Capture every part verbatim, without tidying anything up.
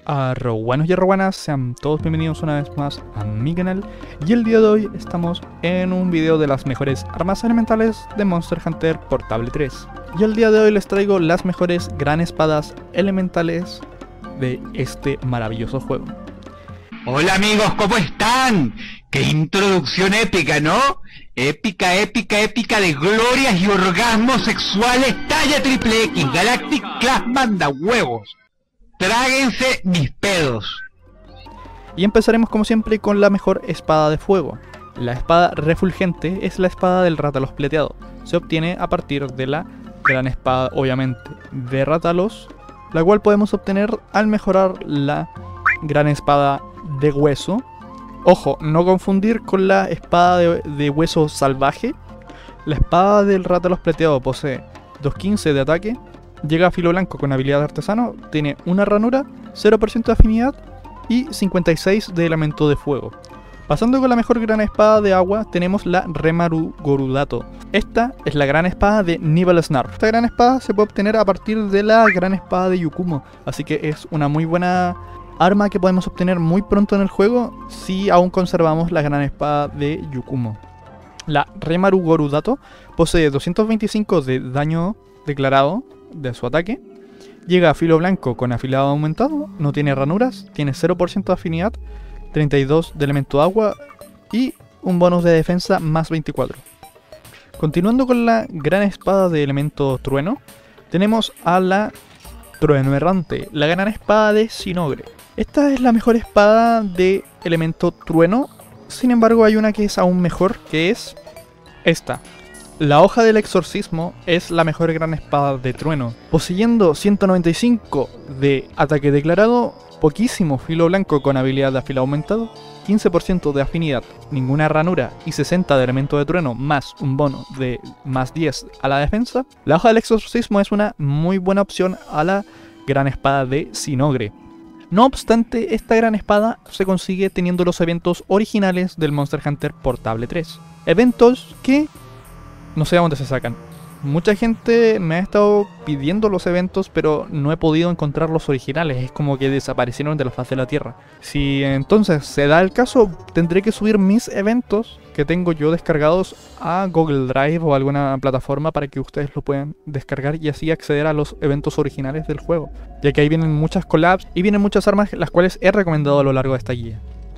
Arroguanos y arroguanas, sean todos bienvenidos una vez más a mi canal. Y el día de hoy estamos en un video de las mejores armas elementales de Monster Hunter Portable tres. Y el día de hoy les traigo las mejores gran espadas elementales de este maravilloso juego. Hola amigos, ¿cómo están? ¡Qué introducción épica!, ¿no? Épica, épica, épica de glorias y orgasmos sexuales talla triple X. Galactic Class manda huevos. Tráguense mis pedos. Y empezaremos como siempre con la mejor espada de fuego. La espada refulgente es la espada del Rátalos plateado. Se obtiene a partir de la gran espada, obviamente, de Rátalos, la cual podemos obtener al mejorar la gran espada de hueso. Ojo, no confundir con la espada de, de hueso salvaje. La espada del Rátalos plateado posee doscientos quince de ataque, llega a filo blanco con habilidad de artesano, tiene una ranura, cero por ciento de afinidad y cincuenta y seis de elemento de fuego. Pasando con la mejor gran espada de agua, tenemos la Remaru Gorudato. Esta es la gran espada de Nibel Snarf. Esta gran espada se puede obtener a partir de la gran espada de Yukumo, así que es una muy buena arma que podemos obtener muy pronto en el juego si aún conservamos la gran espada de Yukumo. La Remaru Gorudato posee doscientos veinticinco de daño declarado de su ataque, llega a filo blanco con afilado aumentado, no tiene ranuras, tiene cero por ciento de afinidad, treinta y dos de elemento agua y un bonus de defensa más veinticuatro. Continuando con la gran espada de elemento trueno, tenemos a la Trueno Errante, la gran espada de Sinogre. Esta es la mejor espada de elemento trueno, sin embargo hay una que es aún mejor, que es esta. La hoja del exorcismo es la mejor gran espada de trueno, poseyendo ciento noventa y cinco de ataque declarado, poquísimo filo blanco con habilidad de afilado aumentado, quince por ciento de afinidad, ninguna ranura y sesenta de elemento de trueno más un bono de más diez a la defensa. La hoja del exorcismo es una muy buena opción a la gran espada de Sinogre. No obstante, esta gran espada se consigue teniendo los eventos originales del Monster Hunter Portable tres. Eventos que no sé a dónde se sacan. Mucha gente me ha estado pidiendo los eventos, pero no he podido encontrar los originales. Es como que desaparecieron de la faz de la tierra. Si entonces se da el caso, tendré que subir mis eventos que tengo yo descargados a Google Drive o alguna plataforma para que ustedes lo puedan descargar y así acceder a los eventos originales del juego. Ya que ahí vienen muchas collabs y vienen muchas armas las cuales he recomendado a lo largo de esta guía.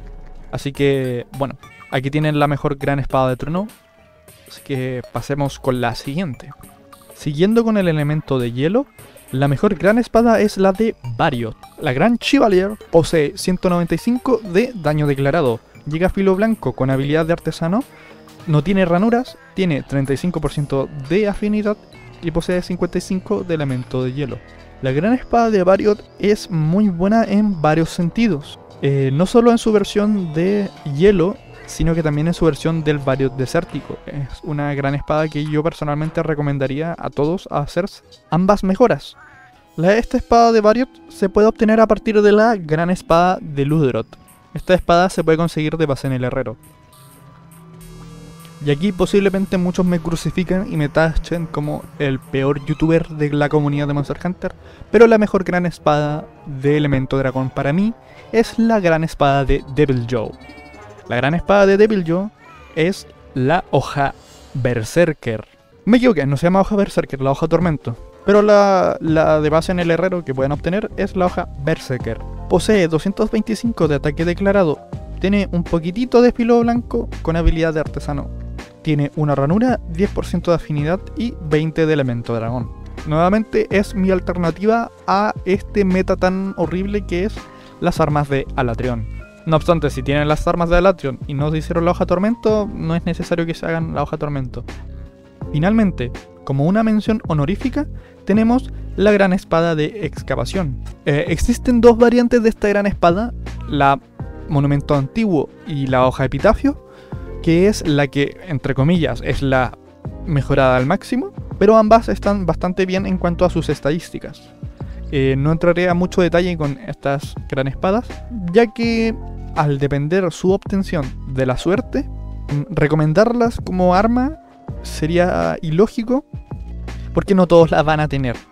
Así que, bueno, aquí tienen la mejor gran espada de trueno. Así que pasemos con la siguiente. Siguiendo con el elemento de hielo, la mejor gran espada es la de Variot. La gran Chevalier posee ciento noventa y cinco de daño declarado, llega a filo blanco con habilidad de artesano, no tiene ranuras, tiene treinta y cinco por ciento de afinidad y posee cincuenta y cinco de elemento de hielo. La gran espada de Variot es muy buena en varios sentidos, eh, no solo en su versión de hielo, sino que también en su versión del Variot desértico. Es una gran espada que yo personalmente recomendaría a todos a hacer ambas mejoras. La, esta espada de Variot se puede obtener a partir de la gran espada de Ludroth. Esta espada se puede conseguir de base en el herrero. Y aquí posiblemente muchos me crucifiquen y me tachen como el peor youtuber de la comunidad de Monster Hunter, pero la mejor gran espada de elemento dragón para mí es la gran espada de Deviljho. La gran espada de Deviljho es la hoja Berserker. Me equivoqué, no se llama hoja Berserker, la hoja Tormento. Pero la, la de base en el herrero que pueden obtener es la hoja Berserker. Posee doscientos veinticinco de ataque declarado, tiene un poquitito de filo blanco con habilidad de artesano. Tiene una ranura, diez por ciento de afinidad y veinte de elemento dragón. Nuevamente es mi alternativa a este meta tan horrible que es las armas de Alatreon. No obstante, si tienen las armas de Alatreon y no se hicieron la hoja Tormento, no es necesario que se hagan la hoja Tormento. Finalmente, como una mención honorífica, tenemos la gran espada de excavación. Eh, existen dos variantes de esta gran espada, la monumento antiguo y la hoja epitafio, que es la que, entre comillas, es la mejorada al máximo, pero ambas están bastante bien en cuanto a sus estadísticas. Eh, no entraré a mucho detalle con estas gran espadas, ya que al depender su obtención de la suerte, recomendarlas como arma sería ilógico, porque no todos las van a tener.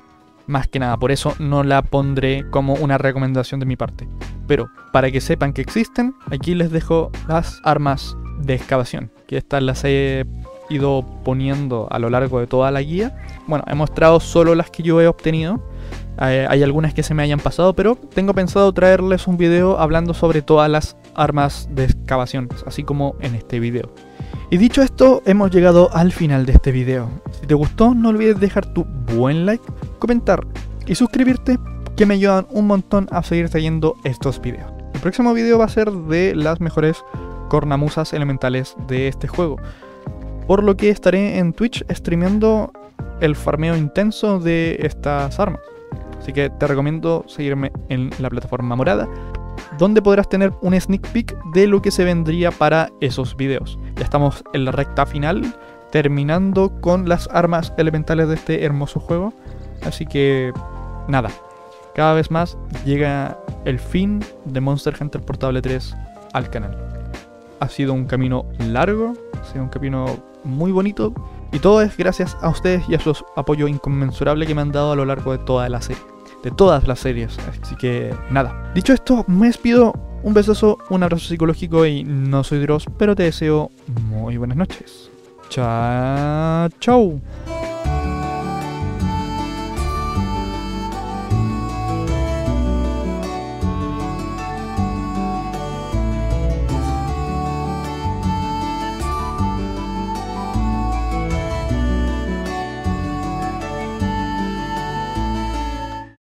Más que nada, por eso no la pondré como una recomendación de mi parte. Pero para que sepan que existen, aquí les dejo las armas de excavación, que estas las he ido poniendo a lo largo de toda la guía. Bueno, he mostrado solo las que yo he obtenido. Eh, hay algunas que se me hayan pasado, pero tengo pensado traerles un video hablando sobre todas las armas de excavación, así como en este video. Y dicho esto, hemos llegado al final de este video. Si te gustó, no olvides dejar tu buen like, comentar y suscribirte, que me ayudan un montón a seguir trayendo estos videos. El próximo video va a ser de las mejores cornamusas elementales de este juego, por lo que estaré en Twitch streameando el farmeo intenso de estas armas. Así que te recomiendo seguirme en la plataforma morada, donde podrás tener un sneak peek de lo que se vendría para esos videos. Ya estamos en la recta final, terminando con las armas elementales de este hermoso juego. Así que nada, cada vez más llega el fin de Monster Hunter Portable tres al canal. Ha sido un camino largo, ha sido un camino muy bonito, y todo es gracias a ustedes y a su apoyo inconmensurable que me han dado a lo largo de toda la serie, de todas las series. Así que nada, dicho esto, me despido, un besazo, un abrazo psicológico y no soy Dross, pero te deseo muy buenas noches. Chao, chao.